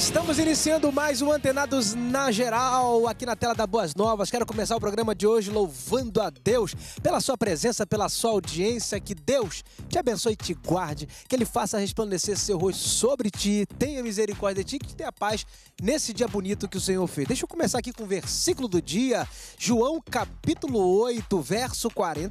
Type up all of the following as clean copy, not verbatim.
Estamos iniciando mais um Antenados na Geral, aqui na tela da Boas Novas. Quero começar o programa de hoje louvando a Deus pela sua presença, pela sua audiência. Que Deus te abençoe e te guarde, que Ele faça resplandecer seu rosto sobre ti, tenha misericórdia de ti, que tenha paz nesse dia bonito que o Senhor fez. Deixa eu começar aqui com o versículo do dia, João capítulo 8, verso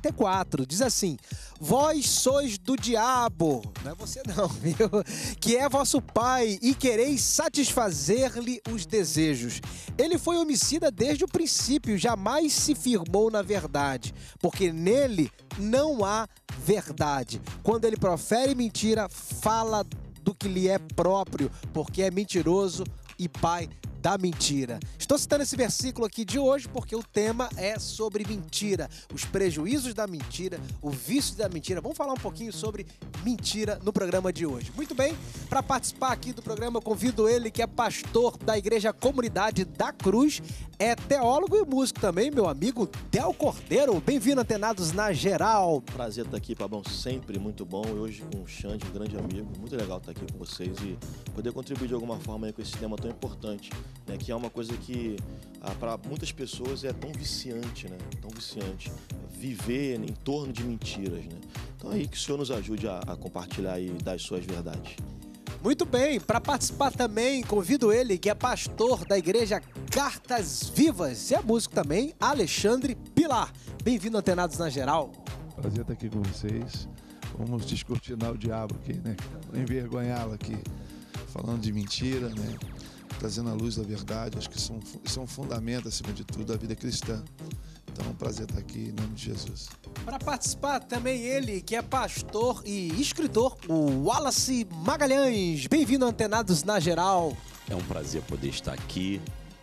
44. Diz assim: vós sois do diabo, não é você não, viu? Que é vosso pai e quereis satisfazer-lhe os desejos. Ele foi homicida desde o princípio, jamais se firmou na verdade, porque nele não há verdade. Quando ele profere mentira, fala do que lhe é próprio, porque é mentiroso e pai da mentira. Estou citando esse versículo aqui de hoje porque o tema é sobre mentira, os prejuízos da mentira, o vício da mentira. Vamos falar um pouquinho sobre mentira no programa de hoje. Muito bem, para participar aqui do programa, eu convido ele, que é pastor da Igreja Comunidade da Cruz, é teólogo e músico também, meu amigo Del Cordeiro. Bem-vindo, Antenados na Geral. Prazer estar aqui, Pabão, sempre muito bom. E hoje com o Xande, um grande amigo, muito legal estar aqui com vocês e poder contribuir de alguma forma aí com esse tema tão importante, né, que é uma coisa que para muitas pessoas é tão viciante, né? Tão viciante viver em torno de mentiras, né? Então aí que o Senhor nos ajude a compartilhar aí das suas verdades. Muito bem, para participar também, convido ele, que é pastor da Igreja Cartas Vivas e é músico também, Alexandre Pilar. Bem-vindo, Antenados na Geral. Prazer estar aqui com vocês. Vamos descortinar o diabo aqui, né? Envergonhá-lo aqui, falando de mentira, né? Trazendo a luz da verdade. Acho que isso é um fundamento, acima de tudo, da vida cristã. Então é um prazer estar aqui em nome de Jesus. Para participar também ele, que é pastor e escritor, o Wallace Magalhães. Bem-vindo, Antenados na Geral. É um prazer poder estar aqui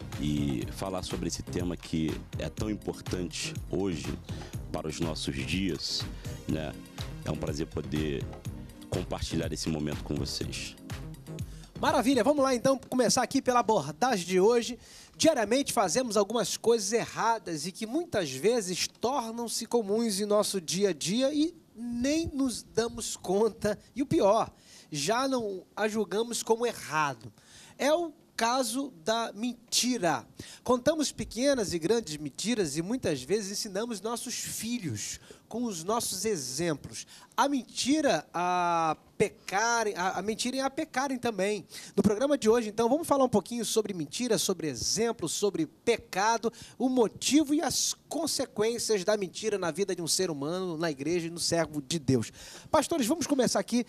e falar sobre esse tema que é tão importante hoje para os nossos dias, né? É um prazer poder compartilhar esse momento com vocês. Maravilha, vamos lá então começar aqui pela abordagem de hoje. Diariamente fazemos algumas coisas erradas e que muitas vezes tornam-se comuns em nosso dia a dia e nem nos damos conta. E o pior, já não a julgamos como errado. É o caso da mentira. Contamos pequenas e grandes mentiras e muitas vezes ensinamos nossos filhos com os nossos exemplos. A mentira a pecarem, a mentirem a pecarem também. No programa de hoje, então, vamos falar um pouquinho sobre mentira, sobre exemplos, sobre pecado, o motivo e as consequências da mentira na vida de um ser humano, na igreja e no servo de Deus. Pastores, vamos começar aqui.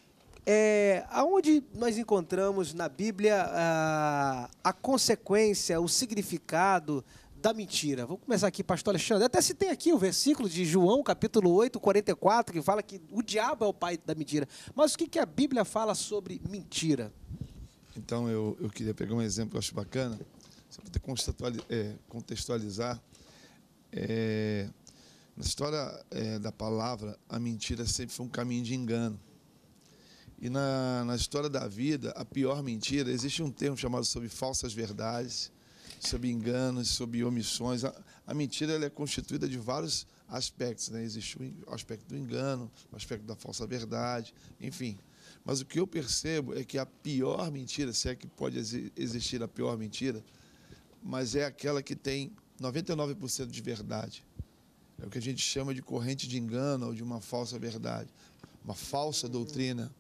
Aonde nós encontramos na Bíblia a consequência, o significado da mentira? Vou começar aqui, pastor Alexandre. Até citei aqui o versículo de João, capítulo 8, 44, que fala que o diabo é o pai da mentira. Mas o que a Bíblia fala sobre mentira? Então eu queria pegar um exemplo que eu acho bacana, só para contextualizar. Na história da palavra, a mentira sempre foi um caminho de engano. E na história da vida, a pior mentira, existe um termo chamado sobre falsas verdades, sobre enganos, sobre omissões. A mentira ela é constituída de vários aspectos, né? Existe o aspecto do engano, o aspecto da falsa verdade, enfim. Mas o que eu percebo é que a pior mentira, se é que pode existir a pior mentira, mas é aquela que tem 99% de verdade. É o que a gente chama de corrente de engano ou de uma falsa verdade, uma falsa doutrina.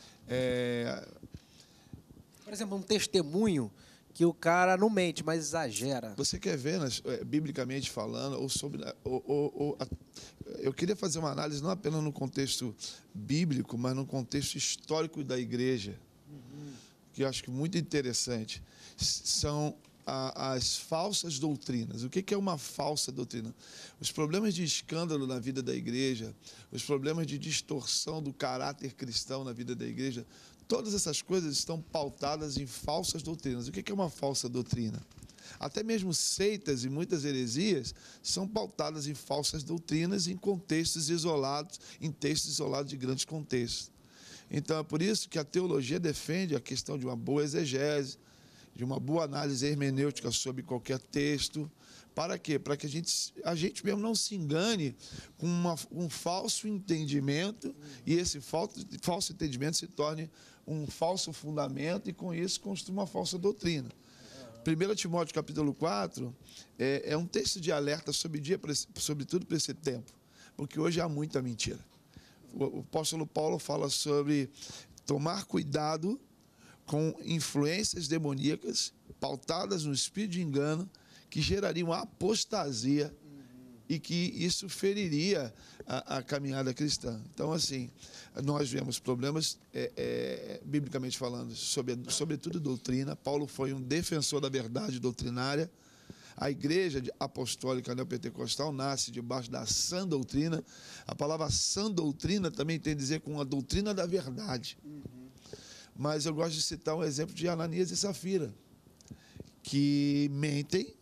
Por exemplo, um testemunho que o cara não mente, mas exagera. Você quer ver, biblicamente falando, ou sobre... eu queria fazer uma análise não apenas no contexto bíblico, mas no contexto histórico da igreja, que eu acho que muito interessante. São as falsas doutrinas. O que é uma falsa doutrina? Os problemas de escândalo na vida da igreja, os problemas de distorção do caráter cristão na vida da igreja, todas essas coisas estão pautadas em falsas doutrinas. O que é uma falsa doutrina? Até mesmo seitas e muitas heresias são pautadas em falsas doutrinas, em contextos isolados, em textos isolados de grandes contextos. Então, é por isso que a teologia defende a questão de uma boa exegese, de uma boa análise hermenêutica sobre qualquer texto. Para quê? Para que a gente mesmo não se engane com um falso entendimento e esse falso entendimento se torne um falso fundamento e, com isso, construir uma falsa doutrina. 1 Timóteo, capítulo 4, é um texto de alerta sobretudo para esse tempo, porque hoje há muita mentira. O apóstolo Paulo fala sobre tomar cuidado com influências demoníacas pautadas no espírito de engano que gerariam apostasia e que isso feriria a caminhada cristã. Então, assim, nós vemos problemas, biblicamente falando, sobretudo doutrina. Paulo foi um defensor da verdade doutrinária. A igreja apostólica neopentecostal nasce debaixo da sã doutrina. A palavra sã doutrina também tem a dizer com a doutrina da verdade. Mas eu gosto de citar um exemplo de Ananias e Safira, que mentem,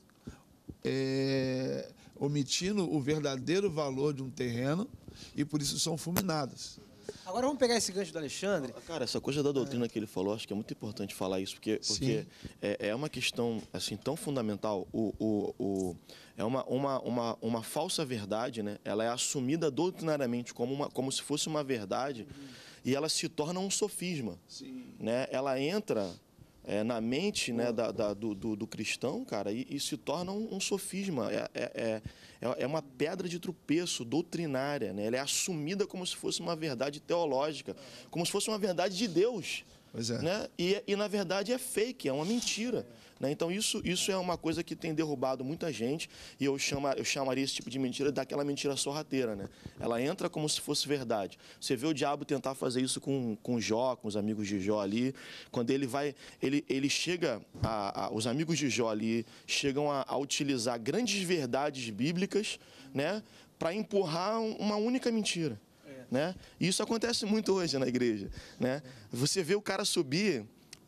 omitindo o verdadeiro valor de um terreno e por isso são fulminados. Agora vamos pegar esse gancho do Alexandre. Cara, essa coisa da doutrina que ele falou, acho que é muito importante falar isso, porque é uma questão assim, tão fundamental. É uma falsa verdade, né? Ela é assumida doutrinariamente como se fosse uma verdade e ela se torna um sofisma. Né? Ela entra na mente, né, do cristão, cara, e se torna um sofisma. É uma pedra de tropeço doutrinária, né? Ela é assumida como se fosse uma verdade teológica, como se fosse uma verdade de Deus. Pois é. Né? E na verdade é fake, é uma mentira. Né? Então isso é uma coisa que tem derrubado muita gente, e eu chamaria esse tipo de mentira daquela mentira sorrateira. Né? Ela entra como se fosse verdade. Você vê o diabo tentar fazer isso com Jó, com os amigos de Jó ali, quando ele chega, os amigos de Jó ali chegam a utilizar grandes verdades bíblicas, né, para empurrar uma única mentira. Né? E isso acontece muito hoje na igreja. Né? Você vê o cara subir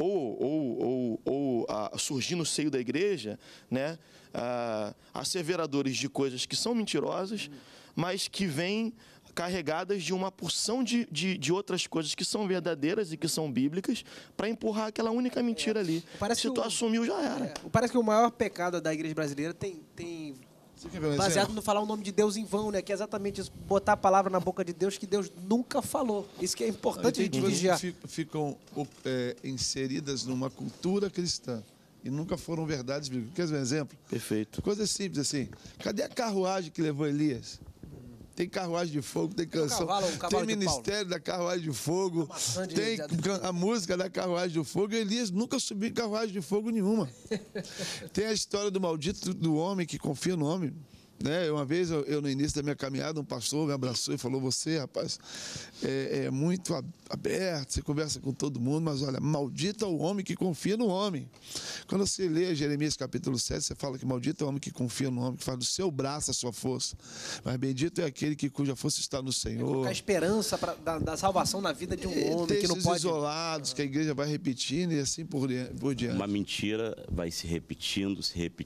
ou surgir no seio da igreja, né, asseveradores de coisas que são mentirosas, mas que vêm carregadas de uma porção de outras coisas que são verdadeiras e que são bíblicas, para empurrar aquela única mentira ali. Se tu assumiu, já era. Parece que o maior pecado da igreja brasileira tem baseado no falar o nome de Deus em vão, né? Que é exatamente isso, botar a palavra na boca de Deus que Deus nunca falou. Isso que é importante a gente vigiar. Ficam inseridas numa cultura cristã e nunca foram verdades bíblicas. Quer ver um exemplo? Perfeito. Coisa simples assim. Cadê a carruagem que levou Elias? Tem carruagem de fogo, tem canção, tem ministério da carruagem de fogo, tem a música da carruagem de fogo. Elias nunca subiu em carruagem de fogo nenhuma. Tem a história do maldito do homem que confia no homem. Né? Uma vez, eu no início da minha caminhada, um pastor me abraçou e falou: você, rapaz, é muito aberto, você conversa com todo mundo, mas olha, maldito é o homem que confia no homem. Quando você lê Jeremias capítulo 7, você fala que maldito é o homem que confia no homem, que faz do seu braço a sua força. Mas bendito é aquele cuja força está no Senhor. Colocar esperança da salvação na vida de um homem que não pode... isolados que a igreja vai repetindo e assim por diante. Uma mentira vai se repetindo,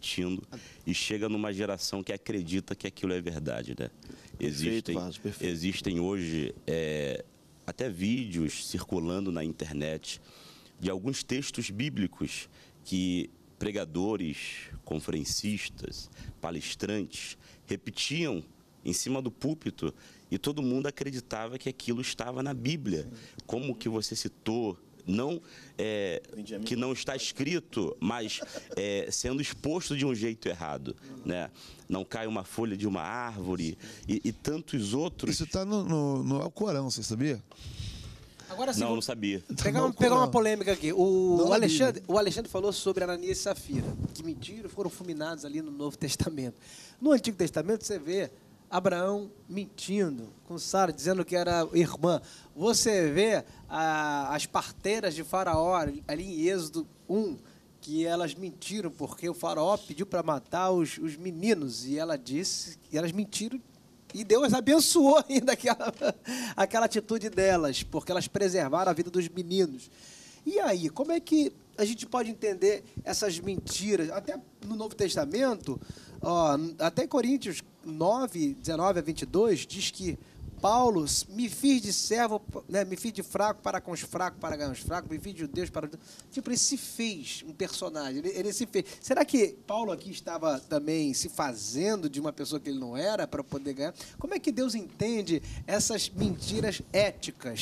e chega numa geração que acredita que aquilo é verdade, né? Existem hoje até vídeos circulando na internet de alguns textos bíblicos que pregadores, conferencistas, palestrantes repetiam em cima do púlpito e todo mundo acreditava que aquilo estava na Bíblia. Como que você citou, não que não está escrito, mas sendo exposto de um jeito errado, né? Não cai uma folha de uma árvore e tantos outros. Isso está no Alcorão, você sabia? Agora, assim, não sabia. Pegar uma polêmica aqui. O Alexandre falou sobre Ananias e Safira, que mentiram, foram fulminados ali no Novo Testamento. No Antigo Testamento você vê Abraão mentindo com Sara, dizendo que era irmã. Você vê as parteiras de Faraó ali em Êxodo 1, que elas mentiram porque o Faraó pediu para matar os meninos e elas mentiram. E Deus abençoou ainda aquela atitude delas, porque elas preservaram a vida dos meninos. E aí, como é que a gente pode entender essas mentiras? Até no Novo Testamento, até em Coríntios 9, 19 a 22, diz que Paulo, me fiz de servo, né, me fiz de fraco para com os fracos, para ganhar os fracos, me fiz de Deus para... Tipo, ele se fez um personagem, ele se fez. Será que Paulo aqui estava também se fazendo de uma pessoa que ele não era para poder ganhar? Como é que Deus entende essas mentiras éticas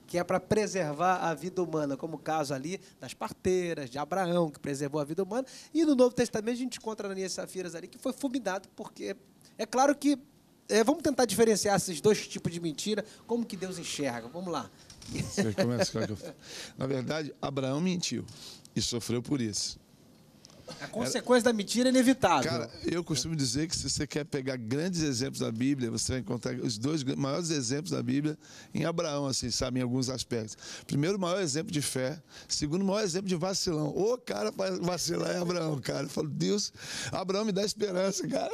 que é para preservar a vida humana, como o caso ali das parteiras, de Abraão, que preservou a vida humana. E no Novo Testamento a gente encontra Ananias e Safira ali, que foi fulminado, porque é claro que... vamos tentar diferenciar esses dois tipos de mentira, como que Deus enxerga. Vamos lá. Você começa, na verdade, Abraão mentiu e sofreu por isso. A consequência da mentira é inevitável. Cara, eu costumo dizer que se você quer pegar grandes exemplos da Bíblia, você vai encontrar os dois maiores exemplos da Bíblia em Abraão, assim, sabe, em alguns aspectos. Primeiro, o maior exemplo de fé. Segundo, o maior exemplo de vacilão. O cara para vacilar é Abraão, cara. Eu falo, Deus, Abraão me dá esperança, cara.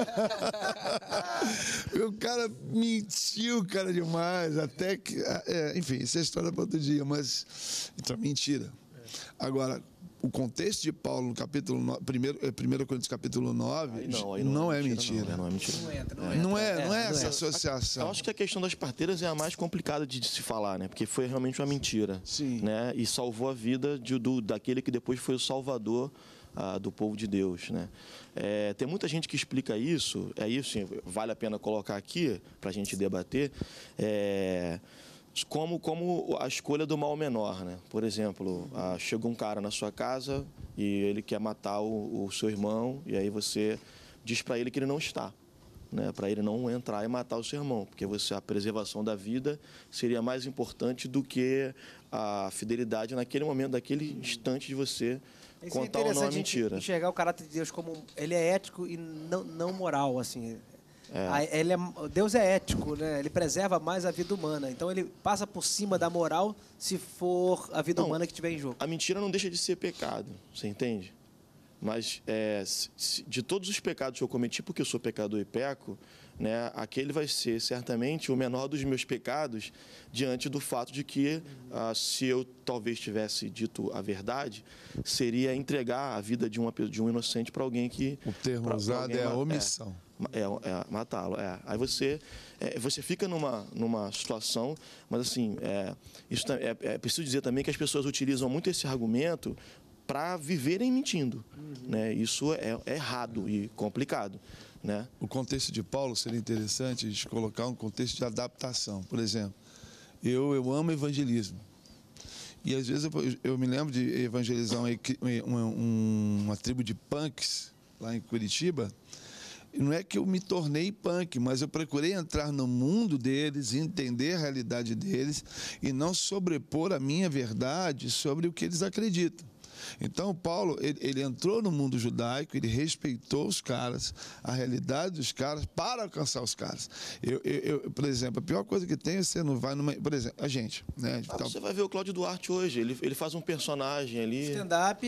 O cara mentiu, cara, demais. Até que... enfim, isso é história para outro dia, mas... Então, mentira. Agora... O contexto de Paulo no capítulo 1 Coríntios capítulo 9 não é mentira. Não é mentira. Não é essa associação. Eu acho que a questão das parteiras é a mais complicada de se falar, né? Porque foi realmente uma mentira. Sim. Né? E salvou a vida daquele que depois foi o salvador do povo de Deus, né? Tem muita gente que explica isso, sim, vale a pena colocar aqui para a gente debater. Como a escolha do mal menor, né? Por exemplo, chega um cara na sua casa e ele quer matar o seu irmão, e aí você diz para ele que ele não está, né? Para ele não entrar e matar o seu irmão, porque a preservação da vida seria mais importante do que a fidelidade naquele momento, naquele instante de você contar ou não a mentira. Enxergar o caráter de Deus como ele é ético e não moral, assim. Deus é ético, né? Ele preserva mais a vida humana. Então ele passa por cima da moral se for a vida humana que estiver em jogo. A mentira não deixa de ser pecado, você entende? Mas de todos os pecados que eu cometi, porque eu sou pecador e peco, né, aquele vai ser certamente o menor dos meus pecados, diante do fato de que, se eu talvez tivesse dito a verdade, seria entregar a vida de um inocente para alguém que... O termo usado é a omissão. Matá-lo. Aí você fica numa situação, mas assim, é preciso dizer também que as pessoas utilizam muito esse argumento para viverem mentindo. Né? Isso é errado e complicado. Né? O contexto de Paulo seria interessante de colocar um contexto de adaptação. Por exemplo, eu amo evangelismo. E às vezes eu me lembro de evangelizar uma tribo de punks lá em Curitiba. Não é que eu me tornei punk, mas eu procurei entrar no mundo deles, entender a realidade deles e não sobrepor a minha verdade sobre o que eles acreditam. Então, Paulo, ele entrou no mundo judaico, ele respeitou os caras, a realidade dos caras, para alcançar os caras. Por exemplo, a pior coisa que tem é você não vai numa... Por exemplo, a gente, né? Você vai ver o Cláudio Duarte hoje, ele faz um personagem ali... Stand-up,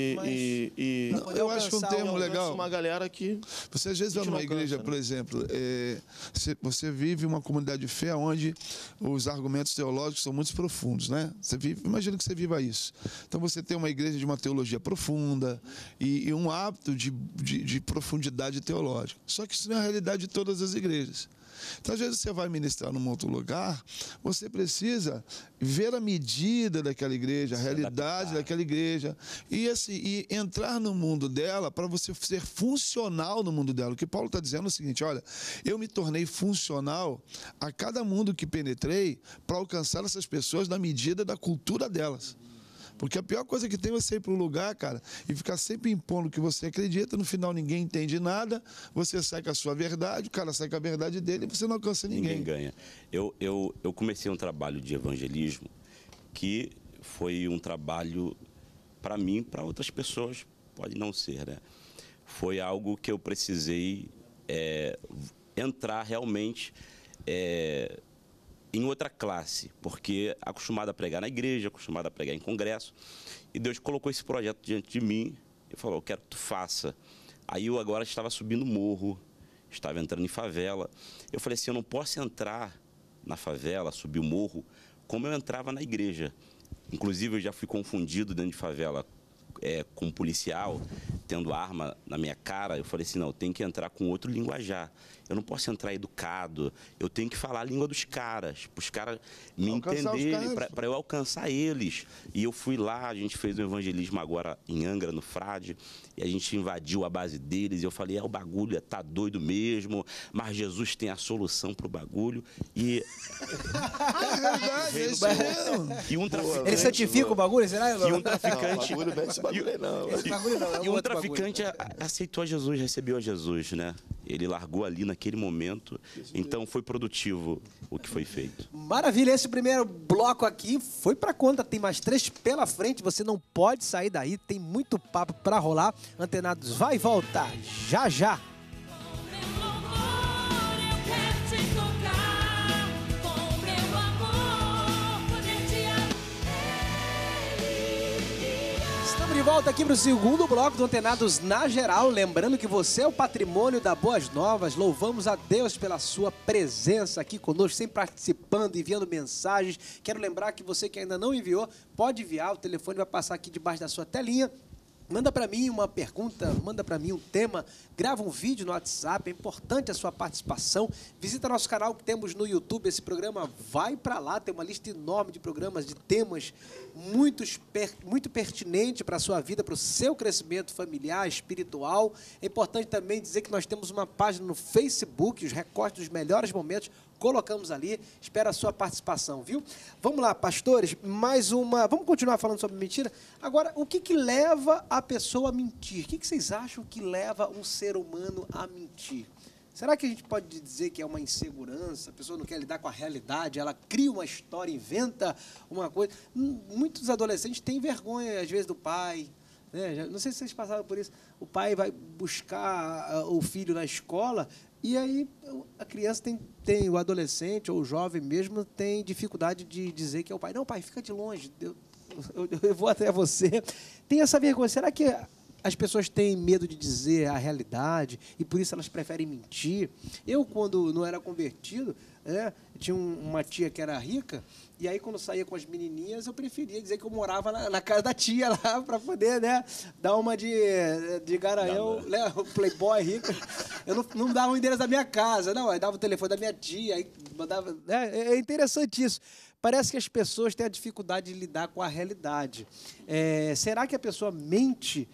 eu acho que um termo legal... Uma galera que... Você às vezes vai numa igreja, por exemplo, você vive uma comunidade de fé onde os argumentos teológicos são muito profundos, né? Imagina que você viva isso. Então, você tem uma igreja de uma teologia profunda e um hábito de profundidade teológica. Só que isso não é a realidade de todas as igrejas. Então, às vezes, você vai ministrar num outro lugar, você precisa ver a medida daquela igreja, a realidade daquela igreja, e entrar no mundo dela para você ser funcional no mundo dela. O que Paulo está dizendo é o seguinte: olha, eu me tornei funcional a cada mundo que penetrei para alcançar essas pessoas na medida da cultura delas. Porque a pior coisa que tem é você ir para um lugar, cara, e ficar sempre impondo o que você acredita, no final ninguém entende nada, você sai com a sua verdade, o cara sai com a verdade dele e você não alcança ninguém. Ninguém ganha. Eu comecei um trabalho de evangelismo que foi um trabalho, para mim, para outras pessoas, pode não ser, né? Foi algo que eu precisei entrar realmente... em outra classe, porque acostumado a pregar na igreja, acostumado a pregar em congresso, e Deus colocou esse projeto diante de mim e falou: eu quero que tu faça. Aí eu agora estava subindo morro, estava entrando em favela. Eu falei assim: eu não posso entrar na favela, subir o morro, como eu entrava na igreja. Inclusive, eu já fui confundido dentro de favela com um policial, tendo arma na minha cara, eu falei assim, não, eu tenho que entrar com outro linguajar. Eu não posso entrar educado, eu tenho que falar a língua dos caras, para os caras me entenderem, para eu alcançar eles. E eu fui lá, a gente fez um evangelismo agora em Angra, no Frade, e a gente invadiu a base deles, e eu falei, o bagulho tá doido mesmo, mas Jesus tem a solução pro bagulho. E... É verdade, é isso mesmo. E um traficante... Ele santifica o bagulho, será? E um traficante... Não, esse bagulho aí não. Esse bagulho não, é E um outro traficante aceitou Jesus, recebeu a Jesus, né? Ele largou ali naquele momento, então foi produtivo o que foi feito. Maravilha, esse primeiro bloco aqui foi pra conta, tem mais 3 pela frente, você não pode sair daí, tem muito papo pra rolar. Antenados vai voltar já já. De volta aqui para o segundo bloco do Antenados na Geral. Lembrando que você é o patrimônio da Boas Novas. Louvamos a Deus pela sua presença aqui conosco, sempre participando, enviando mensagens. Quero lembrar que você que ainda não enviou, pode enviar. O telefone vai passar aqui debaixo da sua telinha. Manda para mim uma pergunta, manda para mim um tema, grava um vídeo no WhatsApp, é importante a sua participação. Visita nosso canal que temos no YouTube, esse programa vai para lá, tem uma lista enorme de programas, de temas muito pertinente para a sua vida, para o seu crescimento familiar, espiritual. É importante também dizer que nós temos uma página no Facebook, os recortes dos melhores momentos, colocamos ali, espero a sua participação, viu? Vamos lá, pastores, mais uma... Vamos continuar falando sobre mentira? Agora, o que leva a pessoa a mentir? O que vocês acham que leva um ser humano a mentir? Será que a gente pode dizer que é uma insegurança? A pessoa não quer lidar com a realidade, ela cria uma história, inventa uma coisa. Muitos adolescentes têm vergonha, às vezes, do pai, né? Não sei se vocês passaram por isso. O pai vai buscar o filho na escola e aí a criança tem o adolescente ou o jovem mesmo tem dificuldade de dizer que é o pai. Não, pai, fica de longe, eu vou até você. Tem essa vergonha. Será que as pessoas têm medo de dizer a realidade e por isso elas preferem mentir? Eu, quando não era convertido, tinha uma tia que era rica, e aí quando saía com as menininhas, eu preferia dizer que eu morava na casa da tia lá, para poder, né, dar uma de garanhão, né, o playboy rico. Eu não dava o endereço da minha casa, não, eu dava o telefone da minha tia, aí mandava... É interessante isso. Parece que as pessoas têm a dificuldade de lidar com a realidade. Será que a pessoa mente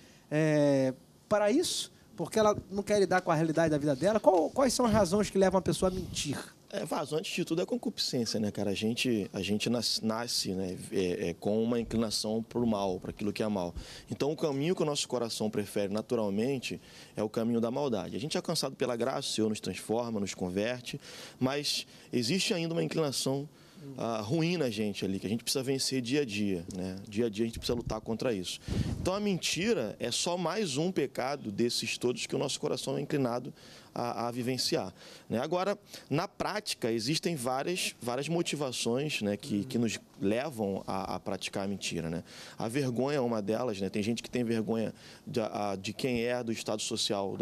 para isso? Porque ela não quer lidar com a realidade da vida dela? Quais são as razões que levam a pessoa a mentir? Vazão, antes de tudo, é concupiscência, né, cara? A gente nasce, né, com uma inclinação para o mal, para aquilo que é mal. Então, o caminho que o nosso coração prefere naturalmente é o caminho da maldade. A gente é alcançado pela graça, o Senhor nos transforma, nos converte, mas existe ainda uma inclinação ruim na gente ali, que a gente precisa vencer dia a dia, né? Dia a dia a gente precisa lutar contra isso. Então, a mentira é só mais um pecado desses todos que o nosso coração é inclinado a vivenciar, né? Agora, na prática, existem várias motivações, né, que nos levam a praticar a mentira, né? A vergonha é uma delas, né? Tem gente que tem vergonha de quem é, do estado social,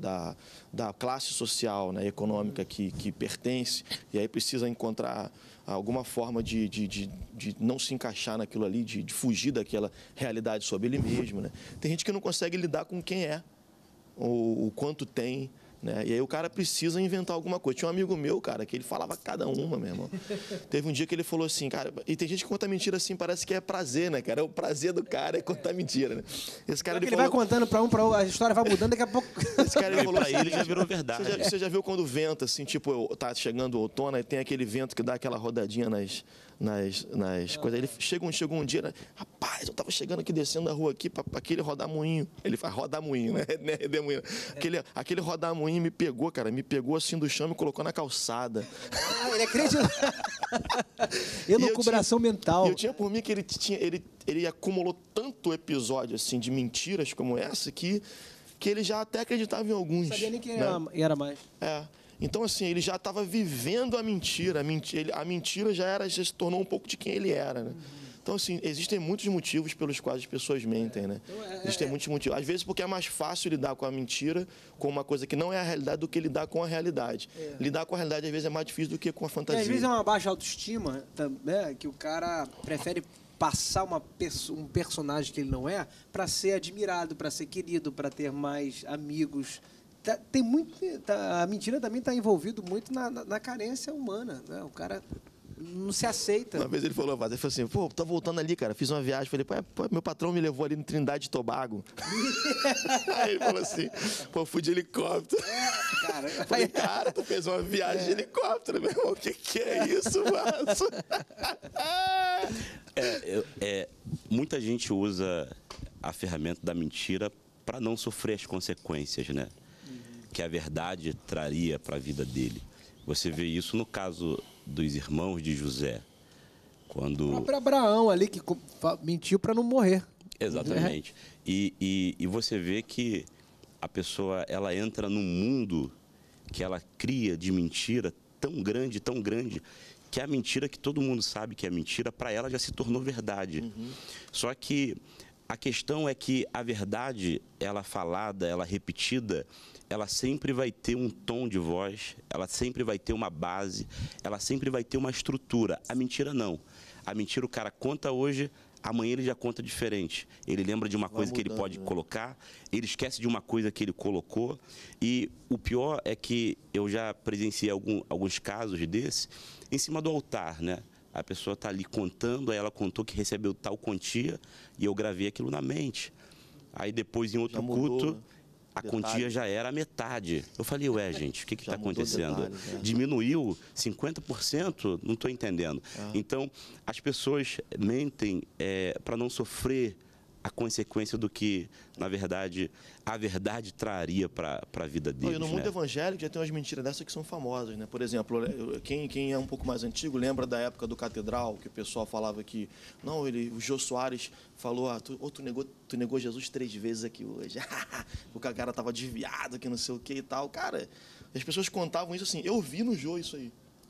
da classe social, né, econômica que pertence, e aí precisa encontrar alguma forma de não se encaixar naquilo ali, de fugir daquela realidade sobre ele mesmo, né? Tem gente que não consegue lidar com quem é, o quanto tem, né? E aí o cara precisa inventar alguma coisa. Tinha um amigo meu, cara, que ele falava cada uma, meu irmão. Teve um dia que ele falou assim, cara... E tem gente que conta mentira assim, parece que é prazer, né, cara? É o prazer do cara é contar mentira, né? Esse cara, ele vai contando para um, a história vai mudando, daqui a pouco... Esse cara, ele falou pra ele já virou verdade. Você já viu quando venta, assim, tipo, tá chegando o outono, e tem aquele vento que dá aquela rodadinha nas coisas. Ele chegou um dia, né? Rapaz, eu tava chegando aqui, descendo a rua aqui, para aquele rodamuinho. Ele faz rodamuinho, né? Redemoinho. Aquele rodamuinho me pegou, cara. Me pegou assim do chão e me colocou na calçada. Ele acredita. Elucubração mental. E eu tinha por mim que ele acumulou tanto episódio assim, de mentiras como essa que ele já até acreditava em alguns. Não sabia nem quem era mais. Então, assim, ele já estava vivendo a mentira. A mentira já se tornou um pouco de quem ele era, né? Então, assim, existem muitos motivos pelos quais as pessoas mentem, né? Existem muitos motivos. Às vezes porque é mais fácil lidar com a mentira, com uma coisa que não é a realidade, do que lidar com a realidade. Lidar com a realidade, às vezes, é mais difícil do que com a fantasia. E às vezes é uma baixa autoestima, né? Que o cara prefere passar um personagem que ele não é para ser admirado, para ser querido, para ter mais amigos. A mentira também está envolvido muito na carência humana, né? O cara não se aceita. Uma vez ele falou assim, pô, tá voltando ali, cara, fiz uma viagem, falei, pô, meu patrão me levou ali no Trindade e Tobago. Aí ele falou assim, pô, fui de helicóptero. Cara, falei, cara, tu fez uma viagem de helicóptero, meu irmão, o que é isso, Márcio? Muita gente usa a ferramenta da mentira para não sofrer as consequências, né? Que a verdade traria para a vida dele. Você vê isso no caso dos irmãos de José, quando... O próprio Abraão ali, que mentiu para não morrer. Exatamente. E você vê que a pessoa, ela entra num mundo que ela cria de mentira tão grande, que a mentira que todo mundo sabe que é mentira, para ela já se tornou verdade. Só que a questão é que a verdade, ela falada, ela repetida, ela sempre vai ter um tom de voz, ela sempre vai ter uma base, ela sempre vai ter uma estrutura. A mentira não. A mentira o cara conta hoje, amanhã ele já conta diferente. Ele lembra de uma coisa que ele pode colocar, ele esquece de uma coisa que ele colocou. E o pior é que eu já presenciei alguns casos desses em cima do altar, né? A pessoa está ali contando, aí ela contou que recebeu tal quantia e eu gravei aquilo na mente. Aí depois, em outro culto, a quantia já era a metade. Eu falei, ué, gente, o que está acontecendo? Diminuiu 50%? Não estou entendendo. Então, as pessoas mentem para não sofrer a consequência do que, na verdade, a verdade traria para a vida deles. E no mundo evangélico já tem umas mentiras dessas que são famosas, né? Por exemplo, quem é um pouco mais antigo lembra da época do Catedral, que o pessoal falava que, não, o Jô Soares falou, tu negou Jesus 3 vezes aqui hoje. O cara estava desviado, que não sei o que e tal. Cara, as pessoas contavam isso assim, eu vi no Jô isso aí.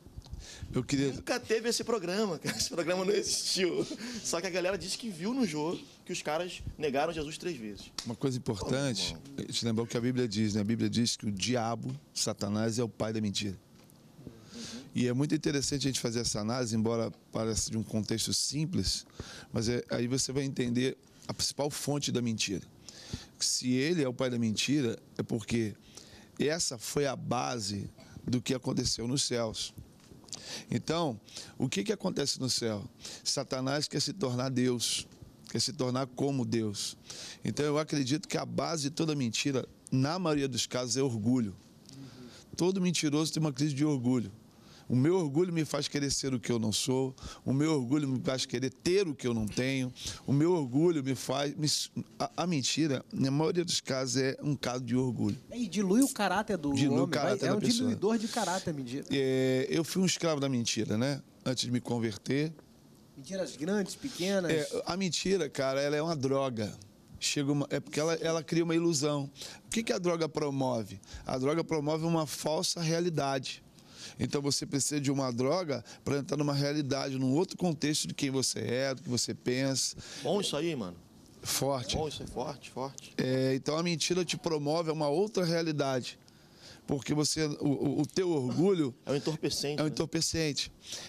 Nunca teve esse programa, cara. Esse programa não existiu. Só que a galera disse que viu no jogo que os caras negaram Jesus 3 vezes. Uma coisa importante, te lembrar o que a Bíblia diz, né? A Bíblia diz que o diabo, Satanás, é o pai da mentira. E é muito interessante a gente fazer essa análise, embora pareça de um contexto simples, mas aí você vai entender a principal fonte da mentira. Se ele é o pai da mentira, é porque essa foi a base do que aconteceu nos céus. Então, o que acontece no céu? Satanás quer se tornar Deus, quer se tornar como Deus. Então, eu acredito que a base de toda mentira, na maioria dos casos, é orgulho. Todo mentiroso tem uma crise de orgulho. O meu orgulho me faz querer ser o que eu não sou. O meu orgulho me faz querer ter o que eu não tenho. O meu orgulho me faz... A mentira, na maioria dos casos, é um caso de orgulho. E dilui o caráter do homem. O caráter da pessoa. Diluidor de caráter, mentira. Eu fui um escravo da mentira, né? Antes de me converter. Mentiras grandes, pequenas. A mentira, cara, ela é uma droga. É porque ela cria uma ilusão. O que a droga promove? A droga promove uma falsa realidade. Então você precisa de uma droga para entrar numa realidade, num outro contexto de quem você é, do que você pensa. Bom isso aí, mano. Forte. Bom, isso é forte. Então a mentira te promove a uma outra realidade. Porque o teu orgulho... É um entorpecente. É um entorpecente.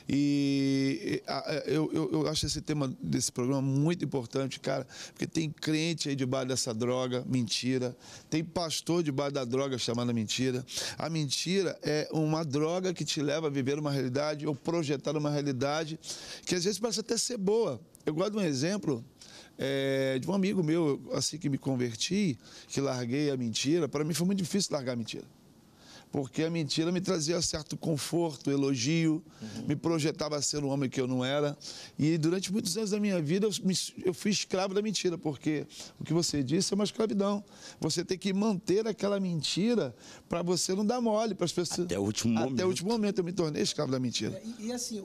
E eu acho esse tema desse programa muito importante, cara, porque tem crente aí debaixo dessa droga, mentira. Tem pastor debaixo da droga chamada mentira. A mentira é uma droga que te leva a viver uma realidade ou projetar uma realidade que às vezes parece até ser boa. Eu gosto de um exemplo... de um amigo meu, assim que me converti, que larguei a mentira. Para mim foi muito difícil largar a mentira. Porque a mentira me trazia certo conforto, elogio, me projetava a ser um homem que eu não era. E durante muitos anos da minha vida eu fui escravo da mentira, porque o que você disse é uma escravidão. Você tem que manter aquela mentira para você não dar mole para as pessoas. Até o último momento. Até o último momento eu me tornei escravo da mentira. E assim,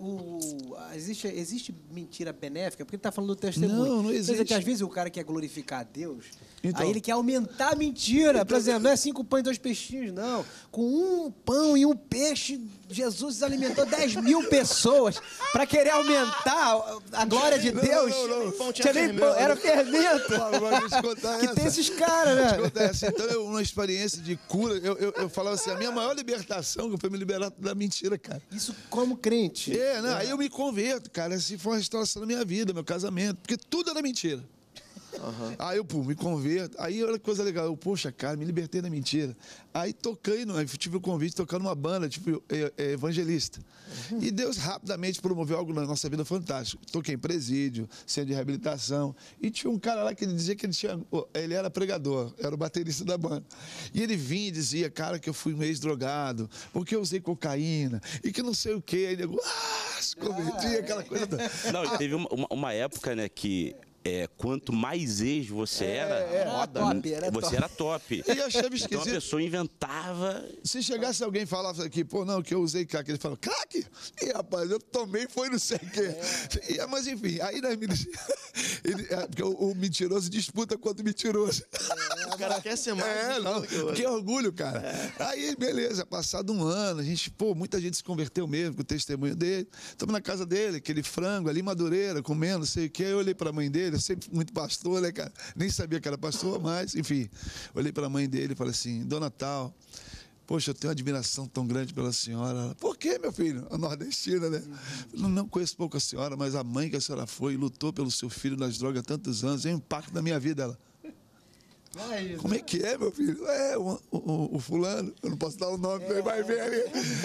existe mentira benéfica? Porque ele está falando do testemunho. Não existe. Quer dizer que às vezes o cara quer glorificar a Deus, então, aí ele quer aumentar a mentira. Por exemplo, não é 5 pães e 2 peixinhos, não. Com um pão e um peixe, Jesus alimentou 10.000 pessoas para querer aumentar a glória de Deus. Não. Tinha nem pão, era fermento. Que tem esses caras, né? Então, uma experiência de cura, eu falava assim, a minha maior libertação foi me liberar da mentira, cara. Isso como crente. Aí eu me converto, cara, assim foi uma restauração da minha vida, meu casamento, porque tudo era mentira. Aí eu, me converto. Aí olha que coisa legal. Eu, poxa, cara, me libertei da mentira. Aí toquei, tive o convite de tocar numa banda, tipo, evangelista. E Deus rapidamente promoveu algo na nossa vida fantástico. Toquei em presídio, centro de reabilitação. E tinha um cara lá que ele dizia que ele era pregador, era o baterista da banda. E ele vinha e dizia, cara, que eu fui um ex-drogado, porque eu usei cocaína, e que não sei o quê. Aí ele, se convertia, aquela coisa. Não, e teve uma época, né, que quanto mais ex você era você era top. E eu achava esquisito. Então a pessoa inventava. Se chegasse alguém e falasse aqui, pô, não, que eu usei crack, ele falou, crack? E rapaz, eu tomei, foi não sei o quê. Mas enfim, aí porque o mentiroso disputa contra o mentiroso. O cara quer ser mais. Que orgulho, cara. Aí, beleza, passado um ano, muita gente se converteu mesmo com o testemunho dele. Estamos na casa dele, aquele frango ali, Madureira, comendo, não sei o quê. Eu olhei pra mãe dele, eu sempre muito pastor, né, cara? Nem sabia que era pastor, mas, enfim. Olhei pra mãe dele e falei assim, Dona Tal, poxa, eu tenho uma admiração tão grande pela senhora. Por quê, meu filho? A nordestina, né? Não conheço pouco a senhora, mas a mãe que a senhora foi, lutou pelo seu filho nas drogas há tantos anos, é um impacto na minha vida, ela. Como é que é, meu filho? O fulano, eu não posso dar o nome, ele vai ver ali.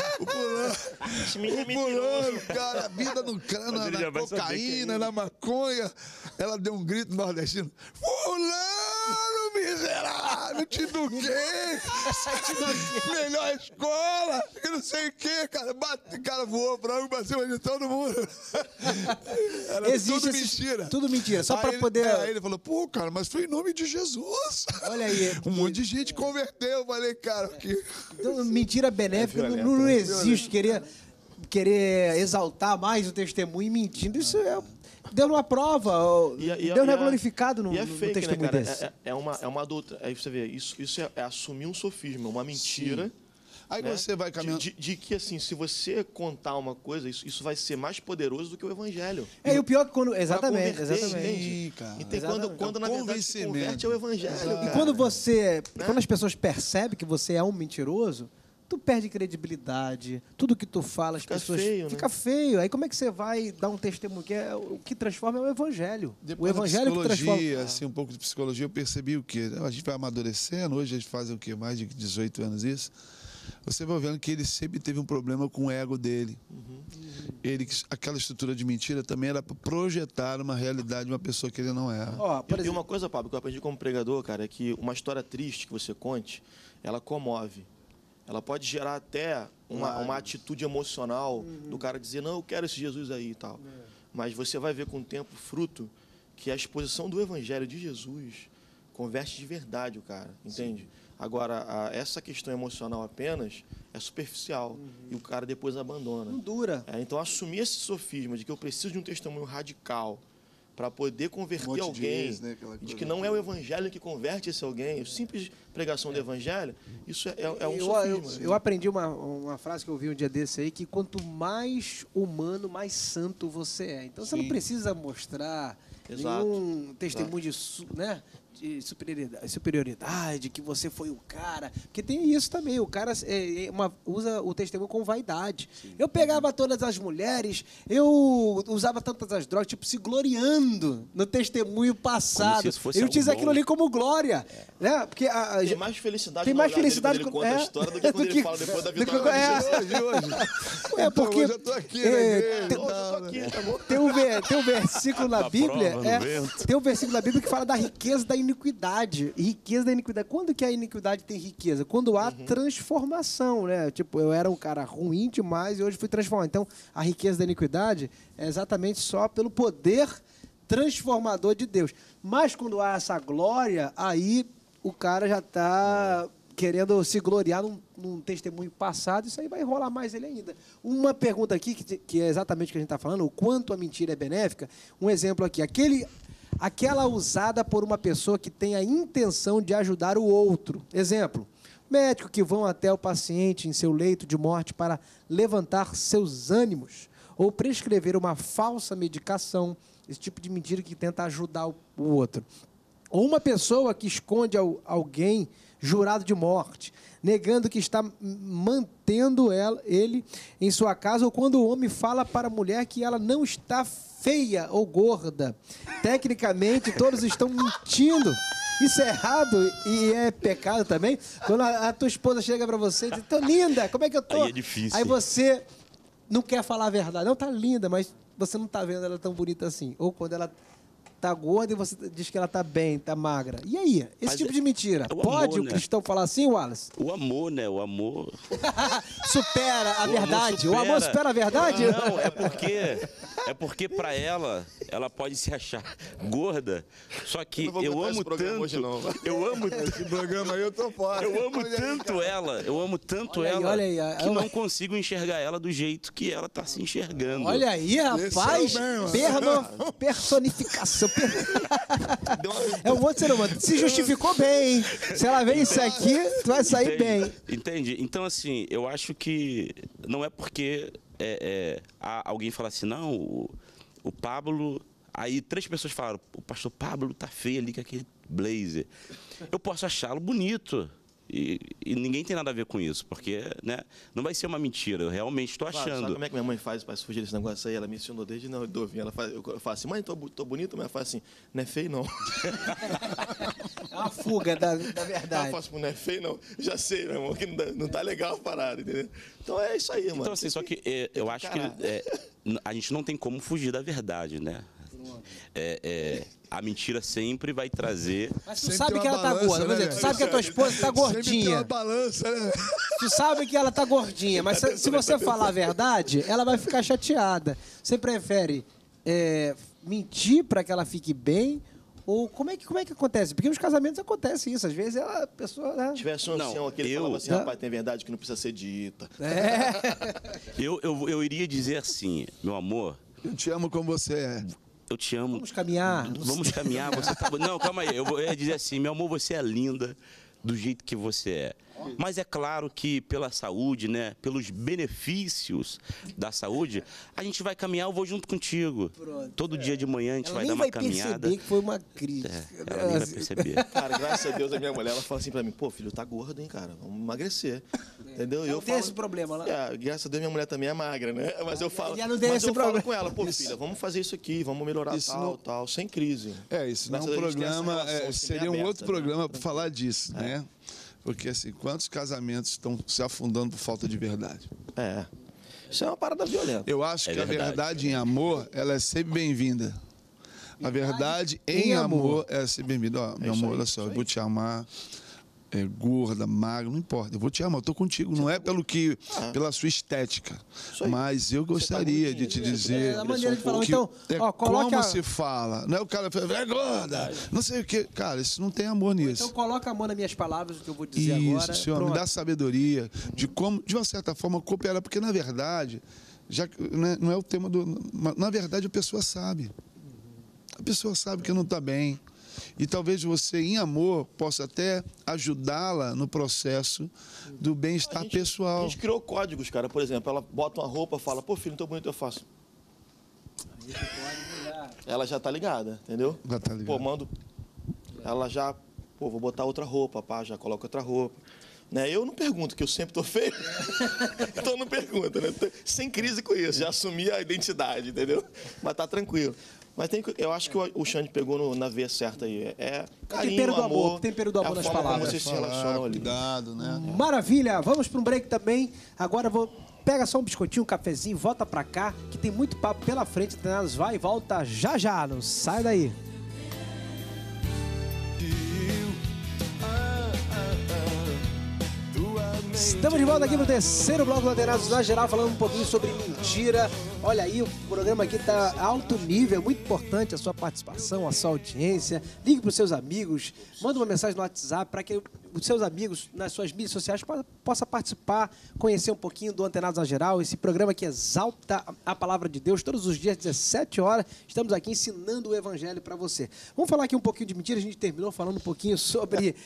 O fulano, cara, a vida no crânio, na cocaína, na maconha. Ela deu um grito nordestino. Fulano, miserável, te eduquei. Melhor escola, e não sei o quê, cara. Cara voou pra mim, bateu de todo mundo. Era tudo mentira. Tudo mentira, só pra poder... Aí ele falou, pô, cara, mas foi em nome de Jesus. Olha aí. Um monte de gente converteu. Eu falei, cara, que... Então, mentira benéfica não existe. Querer exaltar mais o testemunho e mentindo, isso Deus não aprova. Deus não é glorificado no testemunho, né, desse. É uma doutrina. Aí você vê, isso é assumir um sofisma, uma mentira. Sim. Aí você vai caminhando... De que, assim, se você contar uma coisa, isso vai ser mais poderoso do que o evangelho. E o pior é que quando... Exatamente. Sim, cara. Então, quando na verdade se converte é o evangelho, cara. E quando as pessoas percebem que você é um mentiroso, tu perde credibilidade. Tudo que tu fala, as pessoas... Fica feio. Aí como é que você vai dar um testemunho? O que transforma é o evangelho. Depois o evangelho que transforma. Assim, um pouco de psicologia, eu percebi o quê? A gente vai amadurecendo, hoje a gente faz o quê? Mais de 18 anos isso. Você vai vendo que ele sempre teve um problema com o ego dele. Aquela estrutura de mentira também era para projetar uma realidade de uma pessoa que ele não era. E uma coisa, Pablo, que eu aprendi como pregador, cara, é que uma história triste que você conte, ela comove. Ela pode gerar até uma atitude emocional do cara dizer, não, eu quero esse Jesus aí e tal. Mas você vai ver com o tempo fruto que a exposição do evangelho de Jesus converte de verdade o cara, entende? Sim. Agora, essa questão emocional apenas é superficial e o cara depois abandona. Não dura. Então, assumir esse sofisma de que eu preciso de um testemunho radical para poder converter alguém, de que não é o evangelho que converte esse alguém, a simples pregação do evangelho, isso é um sofisma. Eu aprendi uma frase que eu ouvi um dia desse aí, que quanto mais humano, mais santo você é. Então, você não precisa mostrar nenhum testemunho de superioridade, que você foi o cara. Porque tem isso também, o cara usa o testemunho com vaidade. Sim. Eu pegava todas as mulheres, eu usava tantas as drogas, tipo, se gloriando no testemunho passado. Eu utilizo aquilo ali como glória. Né? Porque tem mais felicidade quando ele conta a história do que quando ele fala depois da vitória de hoje. Porque hoje eu tô aqui, né? Tem um versículo na Bíblia, tem um versículo na Bíblia que fala da riqueza da iniquidade. Riqueza da iniquidade. Quando que a iniquidade tem riqueza? Quando há transformação, né? Tipo, eu era um cara ruim demais e hoje fui transformado. Então, a riqueza da iniquidade é exatamente só pelo poder transformador de Deus. Mas quando há essa glória, aí o cara já está querendo se gloriar num testemunho passado, isso aí vai enrolar mais ele ainda. Uma pergunta aqui, que é exatamente o que a gente está falando, o quanto a mentira é benéfica. Um exemplo aqui, aquela usada por uma pessoa que tem a intenção de ajudar o outro. Exemplo, Médicos que vão até o paciente em seu leito de morte para levantar seus ânimos ou prescrever uma falsa medicação, esse tipo de mentira que tenta ajudar o outro. Ou uma pessoa que esconde alguém jurado de morte, negando que está mantendo ele em sua casa, ou quando o homem fala para a mulher que ela não está feia ou gorda. Tecnicamente, todos estão mentindo. Isso é errado e é pecado também. Quando a tua esposa chega para você e diz, tô linda, como é que eu tô? Aí é difícil. Aí você não quer falar a verdade. Não, tá linda, mas você não tá vendo ela tão bonita assim. Ou quando ela tá gorda e você diz que ela tá bem, tá magra. E aí? Esse Mas tipo de mentira. o Pode amor, o cristão falar assim, Wallace? O amor, né? O amor... Supera a verdade. Amor O amor supera a verdade? Não, é porque para ela pode se achar gorda, só que eu amo tanto, eu amo Esse programa aí eu tô fora. eu amo tanto ela, Olha aí, que não consigo enxergar ela do jeito que ela tá se enxergando. Olha aí, rapaz. Personificação. É um outro ser humano. Se justificou bem, hein? Se ela vê isso aqui, tu vai sair bem. Entende? Então, assim, eu acho que não é porque alguém fala assim, não, o Pablo... Aí 3 pessoas falaram, o pastor Pablo tá feio ali com aquele blazer. Eu posso achá-lo bonito. E ninguém tem nada a ver com isso, porque, né, não vai ser uma mentira, eu realmente estou achando. Sabe como é que minha mãe faz para fugir desse negócio aí? Ela me ensinou desde novinha. Eu falo assim, mãe, tô bonito, mas ela fala assim, não é feio não. É uma fuga da verdade. Ela fala assim, não é feio não. Já sei, meu irmão, que não tá legal a parada, entendeu? Então é isso aí, mano. Então, assim, só que eu acho que a gente não tem como fugir da verdade, né? A mentira sempre vai trazer... Mas tu Sempre sabe tem que uma ela tá balança, gorda. Por né, exemplo, tu velho? sabe que a tua esposa tá Sempre tem uma gordinha. balança, né? Tu sabe que ela tá gordinha, mas se você falar a verdade, ela vai ficar chateada. Você prefere mentir para que ela fique bem? Ou como é que acontece? Porque nos casamentos acontece isso. Às vezes a pessoa... Né? Se tivesse um ancião aqui, ele falava assim, rapaz, tem verdade que não precisa ser dita. Eu iria dizer assim, meu amor... Eu te amo como você é. Eu te amo. Vamos caminhar. Vamos caminhar. Você tá... Não, calma aí. Eu ia dizer assim, meu amor, você é linda do jeito que você é. Mas é claro que pela saúde, né, pelos benefícios da saúde, a gente vai caminhar, eu vou junto contigo. Pronto, todo dia de manhã a gente ela vai nem dar uma vai caminhada. perceber que foi uma crise. Ela nem vai perceber. Cara, graças a Deus, a minha mulher, ela fala assim pra mim, pô, filho, tá gordo, hein, cara? Vamos emagrecer. Entendeu? E Não tem esse problema lá. Graças a Deus, minha mulher também é magra, né? Mas eu falo, Já não tem esse problema. falo com ela, pô, filha, vamos fazer isso aqui, vamos melhorar Isso tal, sem crise. Isso não é um Graças a Deus, tem essa programa, relação, assim, seria bem um outro aberta, né? programa para falar disso, né? Porque, assim, quantos casamentos estão se afundando por falta de verdade? Isso é uma parada violenta. Eu acho que verdade. a verdade em amor, ela é sempre bem-vinda. A verdade em amor é sempre bem-vinda. Ó, meu amor, olha só, eu vou te amar. Gorda, magra, não importa. Eu vou te amar, eu tô contigo. Não é pela sua estética. Mas eu gostaria de te dizer. É a maneira de falar. que Então, como se fala. Não é o cara fala, é gorda, não sei o quê. Cara, isso não tem amor nisso. Então coloca a mão nas minhas palavras, o que eu vou dizer Isso, agora. Senhor, me dá sabedoria de como, de uma certa forma, cooperar. Porque, na verdade, já não é o tema do... Na verdade, a pessoa sabe. A pessoa sabe que não está bem. E talvez você, em amor, possa até ajudá-la no processo do bem-estar pessoal. A gente criou códigos, cara. Por exemplo, ela bota uma roupa, fala, pô, filho, não tô bonito, eu faço. Ela já tá ligada, entendeu? Já tá ligada. Pô, mando... Ela já... Pô, vou botar outra roupa, pá, já coloca outra roupa. Né? Eu não pergunto, que eu sempre tô feio. Então não pergunta, né? Sem crise com isso, já assumi a identidade, entendeu? Mas tá tranquilo. Mas eu acho que o Xande pegou na veia certa aí. Carinho, tempero do amor, amor, tempero do amor nas forma palavras. como você se relaciona ali. Cuidado, né? Maravilha, vamos para um break também. Agora pega só um biscoitinho, um cafezinho, volta pra cá, que tem muito papo pela frente. Treinados vai e volta já já, não sai daí. Estamos de volta aqui no terceiro bloco do Antenados na Geral, falando um pouquinho sobre mentira. Olha aí, o programa aqui está alto nível, é muito importante a sua participação, a sua audiência. Ligue para os seus amigos, manda uma mensagem no WhatsApp para que os seus amigos nas suas mídias sociais possa participar, conhecer um pouquinho do Antenados na Geral, esse programa que exalta a palavra de Deus. Todos os dias, 17 horas, estamos aqui ensinando o evangelho para você. Vamos falar aqui um pouquinho de mentira. A gente terminou falando um pouquinho sobre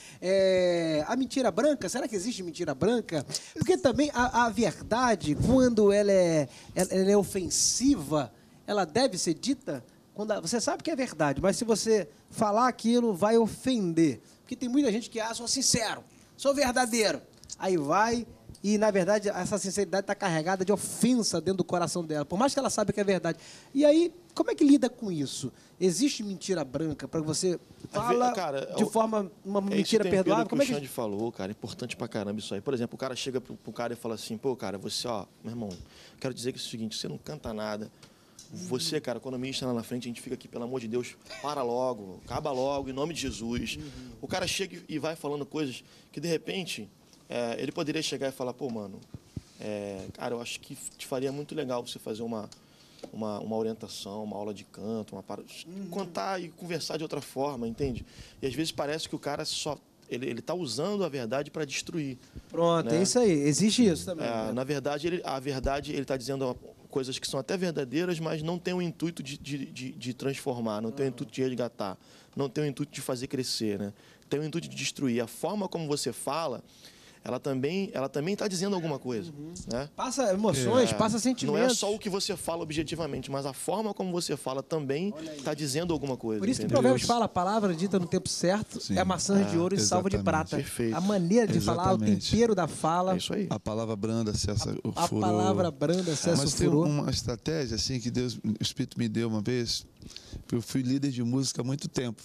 a mentira branca. Será que existe mentira branca? Porque também a verdade, quando ela é ofensiva, ela deve ser dita. Quando você sabe que é verdade, mas se você falar aquilo, vai ofender. Porque tem muita gente que sou sincero, sou verdadeiro. Aí vai e, na verdade, essa sinceridade está carregada de ofensa dentro do coração dela, por mais que ela saiba que é verdade. E aí, como é que lida com isso? Existe mentira branca para você fala de forma, uma mentira perdoável? Como é que o Xande falou, cara, é importante pra caramba isso aí. Por exemplo, o cara chega pro cara e fala assim, pô, cara, você, meu irmão, quero dizer que é o seguinte, você não canta nada. Você, cara, quando a minha está lá na frente, a gente fica aqui, pelo amor de Deus, para logo, acaba logo, em nome de Jesus. O cara chega e vai falando coisas que, de repente, ele poderia chegar e falar, pô, mano, cara, eu acho que te faria muito legal você fazer uma orientação, uma aula de canto, contar e conversar de outra forma, entende? E às vezes parece que o cara só... Ele está usando a verdade para destruir. Pronto, né? É isso aí. Existe isso também. Na verdade, a verdade, ele está dizendo coisas que são até verdadeiras, mas não tem o intuito de transformar, não tem o intuito de resgatar, não tem o intuito de fazer crescer, né? Tem o intuito de destruir. A forma como você fala, ela também está dizendo alguma coisa. Né? Passa emoções, passa sentimentos. Não é só o que você fala objetivamente, mas a forma como você fala também está dizendo alguma coisa. Por isso que o Provérbios fala, a palavra dita no tempo certo é maçã de ouro e salva de prata. Perfeito. A maneira de falar, o tempero da fala. É isso aí. A palavra branda cessa o furor. A palavra branda cessa o furor. Mas tem uma estratégia assim que Deus, o Espírito me deu uma vez. Eu fui líder de música há muito tempo.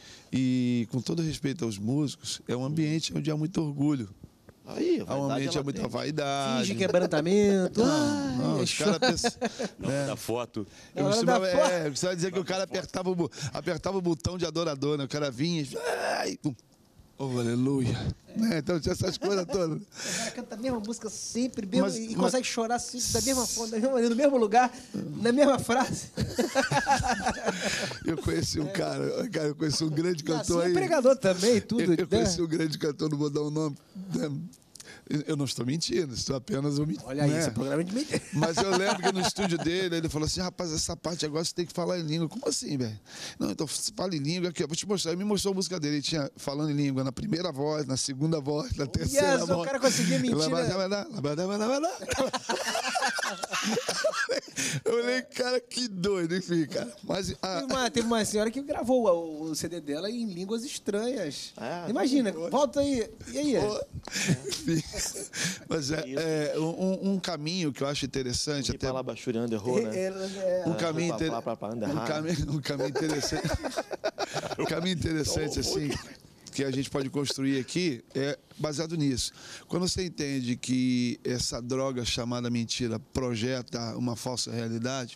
E, com todo respeito aos músicos, é um ambiente onde há muito orgulho. Aí, há um ambiente, há muita vaidade. Finge quebrantamento. Não, os caras pensam... Da foto. Eu costumava dizer que o cara apertava o botão de adorador, né? O cara vinha e... Oh, aleluia. Então tinha essas coisas todas. O cara canta a mesma música sempre, e consegue chorar assim, da mesma forma, no mesmo lugar, na mesma frase. Eu conheci um cara, eu conheci um grande cantor aí. É pregador também, tudo. Eu conheci um grande cantor, não vou dar o nome. Eu não estou mentindo, estou apenas omitindo. Olha aí, esse programa é de mentira. Mas eu lembro que no estúdio dele, ele falou assim, rapaz, essa parte agora você tem que falar em língua. Como assim, velho? Não, então fala em língua aqui, eu vou te mostrar. Ele me mostrou a música dele, ele tinha falando em língua na primeira voz, na segunda voz, na terceira voz. O cara conseguia mentir. Eu falei, cara, que doido, enfim, cara. Mas, teve uma senhora que gravou o CD dela em línguas estranhas. Imagina, volta aí. E aí? Enfim. Mas um caminho que eu acho interessante. Até lá Bachuriano errou, né? Um caminho interessante. Um caminho interessante, assim, que a gente pode construir aqui é baseado nisso. Quando você entende que essa droga chamada mentira projeta uma falsa realidade,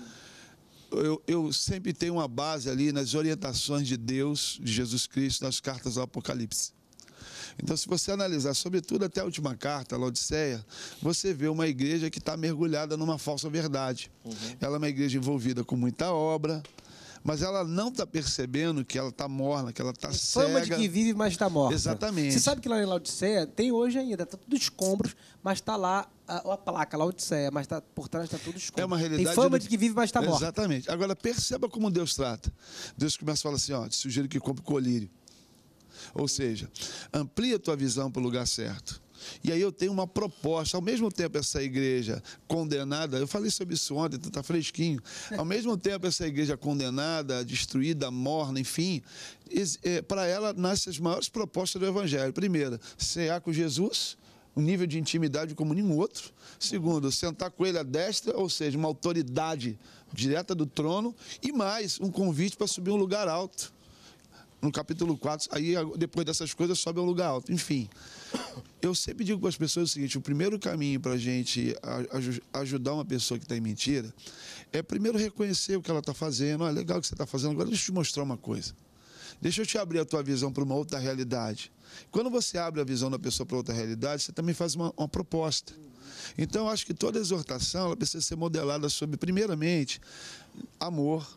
eu sempre tenho uma base ali nas orientações de Deus, de Jesus Cristo, nas cartas do Apocalipse. Então, se você analisar, sobretudo até a última carta, a Laodiceia, você vê uma igreja que está mergulhada numa falsa verdade. Ela é uma igreja envolvida com muita obra, mas ela não está percebendo que ela está morna, que ela está cega. Fama de que vive, mas está morta. Exatamente. Você sabe que lá em Laodiceia, tem hoje ainda, está tudo escombros, mas está lá a placa Laodiceia, mas por trás está tudo escombros. É uma realidade. Tem fama de que vive, mas está morta. Exatamente. Agora, perceba como Deus trata. Deus começa a falar assim, te sugiro que compre colírio. Ou seja, amplia a tua visão para o lugar certo. E aí eu tenho uma proposta, ao mesmo tempo essa igreja condenada, eu falei sobre isso ontem, então está fresquinho, ao mesmo tempo essa igreja condenada, destruída, morna, enfim, para ela nascem as maiores propostas do Evangelho. Primeiro, cear com Jesus, um nível de intimidade como nenhum outro. Segundo, sentar com ele à destra, ou seja, uma autoridade direta do trono, e mais, um convite para subir um lugar alto. No capítulo 4, aí depois dessas coisas sobe a um lugar alto. Enfim, eu sempre digo para as pessoas o seguinte, o primeiro caminho para a gente ajudar uma pessoa que está em mentira é primeiro reconhecer o que ela está fazendo. Olha, legal o que você está fazendo, agora deixa eu te mostrar uma coisa. Deixa eu te abrir a tua visão para uma outra realidade. Quando você abre a visão da pessoa para outra realidade, você também faz uma proposta. Então, eu acho que toda exortação ela precisa ser modelada sobre, primeiramente, amor,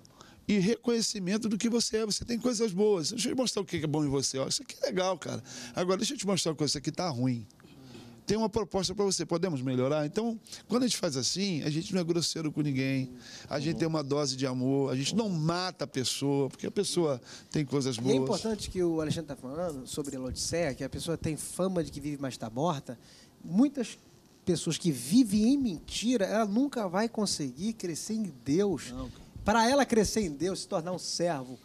e reconhecimento do que você é. Você tem coisas boas. Deixa eu te mostrar o que é bom em você. Ó, isso aqui é legal, cara. Agora, deixa eu te mostrar uma coisa. Isso aqui está ruim. Tem uma proposta para você. Podemos melhorar? Então, quando a gente faz assim, a gente não é grosseiro com ninguém. A gente tem uma dose de amor. A gente não mata a pessoa, porque a pessoa tem coisas boas. E é importante que o Alexandre está falando sobre a Laodiceia, que a pessoa tem fama de que vive, mas está morta. Muitas pessoas que vivem em mentira, ela nunca vai conseguir crescer em Deus. Para ela crescer em Deus, se tornar um servo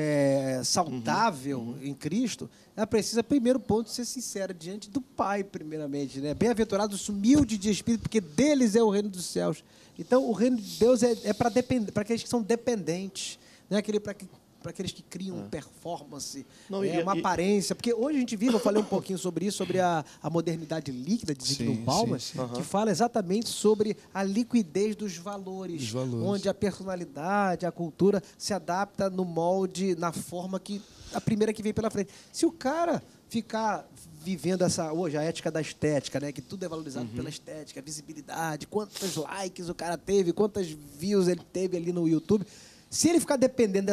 saudável em Cristo, ela precisa, primeiro ponto, ser sincera diante do Pai, primeiramente, né? Bem-aventurados os humildes de espírito, porque deles é o reino dos céus. Então, o reino de Deus é para aqueles que são dependentes, não é para aqueles que criam performance, uma aparência. Porque hoje a gente vive, eu falei um pouquinho sobre isso, sobre a modernidade líquida de Zygmunt Bauman, que fala exatamente sobre a liquidez dos valores, onde a personalidade, a cultura se adapta no molde, na forma que a primeira que vem pela frente. Se o cara ficar vivendo hoje a ética da estética, né, que tudo é valorizado pela estética, visibilidade, quantos likes o cara teve, quantas views ele teve ali no YouTube, se ele ficar dependendo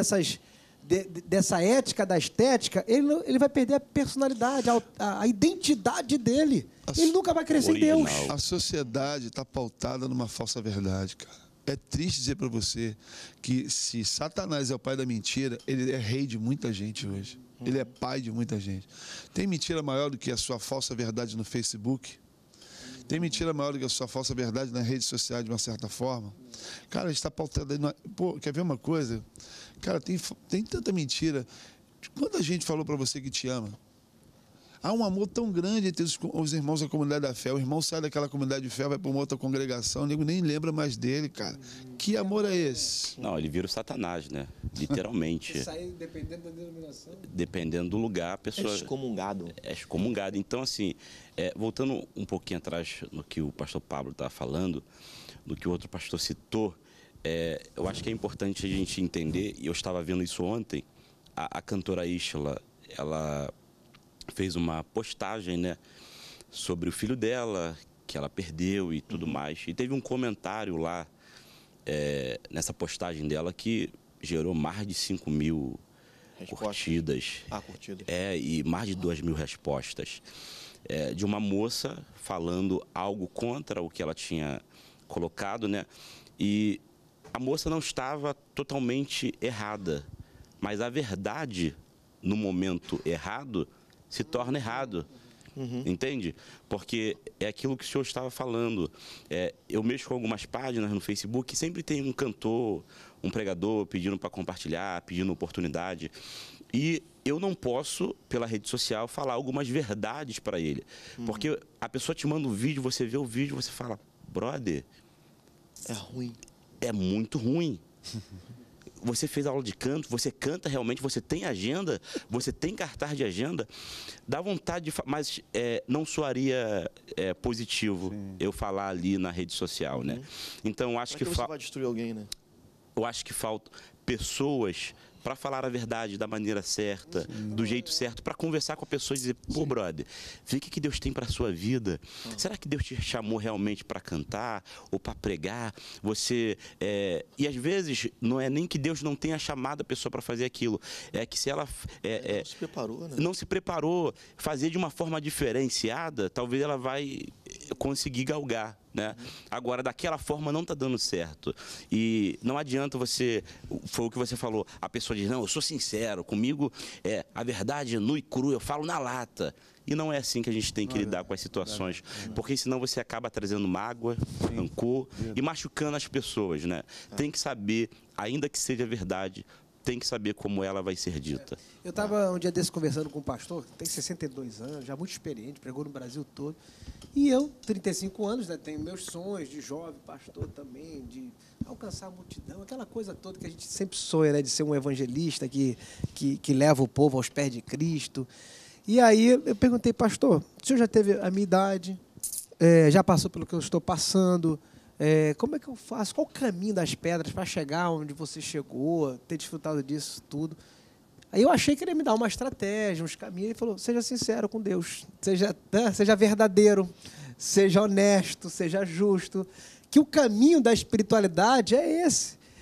dessa ética da estética, ele vai perder a personalidade, a identidade dele. Ele nunca vai crescer em Deus. A sociedade está pautada numa falsa verdade, cara. É triste dizer para você que se Satanás é o pai da mentira, ele é rei de muita gente hoje. Ele é pai de muita gente. Tem mentira maior do que a sua falsa verdade no Facebook? Tem mentira maior do que a sua falsa verdade nas redes sociais, de uma certa forma? Cara, a gente está pautado aí. Pô, quer ver uma coisa? Cara, tem tanta mentira. Quanta gente falou para você que te ama? Há um amor tão grande entre os irmãos da comunidade da fé. O irmão sai daquela comunidade de fé, vai para uma outra congregação, o nego nem lembra mais dele, cara. Que amor é esse? Não, ele vira o Satanás, né? Literalmente. Sai dependendo da denominação. Dependendo do lugar, a pessoa... É excomungado. É excomungado. Então, assim, voltando um pouquinho atrás no que o pastor Pablo estava falando, no que o outro pastor citou, eu acho que é importante a gente entender, e eu estava vendo isso ontem, a cantora Isla, ela fez uma postagem, né, sobre o filho dela, que ela perdeu e tudo mais. E teve um comentário lá, nessa postagem dela, que gerou mais de 5.000 curtidas. Curtidas. E mais de 2.000 respostas. De uma moça falando algo contra o que ela tinha colocado, né? E a moça não estava totalmente errada, mas a verdade, no momento errado, se torna errado. Entende? Porque é aquilo que o senhor estava falando. Eu mexo com algumas páginas no Facebook e sempre tem um cantor, um pregador pedindo para compartilhar, pedindo oportunidade. E eu não posso, pela rede social, falar algumas verdades para ele. Porque a pessoa te manda um vídeo, você vê o vídeo, você fala, brother, é ruim. É muito ruim. Você fez aula de canto, você canta realmente, você tem agenda, você tem cartaz de agenda, dá vontade de mas não soaria positivo eu falar ali na rede social, né? Então, acho que você vai destruir alguém, né? Eu acho que faltam pessoas para falar a verdade da maneira certa, do jeito certo, para conversar com a pessoa e dizer, pô, brother, vê o que Deus tem para a sua vida. Será que Deus te chamou realmente para cantar ou para pregar? E às vezes não é nem que Deus não tenha chamado a pessoa para fazer aquilo, é que se ela não se preparou, né? Não se preparou, fazer de uma forma diferenciada, talvez ela vai conseguir galgar, né? Agora, daquela forma não está dando certo. E não adianta foi o que você falou, a pessoa diz, não, eu sou sincero, comigo a verdade é nua e crua, eu falo na lata. E não é assim que a gente tem que lidar com as situações, porque senão você acaba trazendo mágoa, rancor e machucando as pessoas, né? Tem que saber, ainda que seja verdade, tem que saber como ela vai ser dita. Eu estava um dia desse conversando com um pastor, tem 62 anos, já muito experiente, pregou no Brasil todo. E eu, 35 anos, né, tenho meus sonhos de jovem pastor também, de alcançar a multidão, aquela coisa toda que a gente sempre sonha, né, de ser um evangelista que leva o povo aos pés de Cristo. E aí eu perguntei, pastor, o senhor já teve a minha idade, já passou pelo que eu estou passando, como é que eu faço? Qual o caminho das pedras para chegar onde você chegou, ter desfrutado disso tudo? Aí eu achei que ele ia me dar uma estratégia, uns caminhos. Ele falou, seja sincero com Deus, seja verdadeiro, seja honesto, seja justo. Que o caminho da espiritualidade é esse.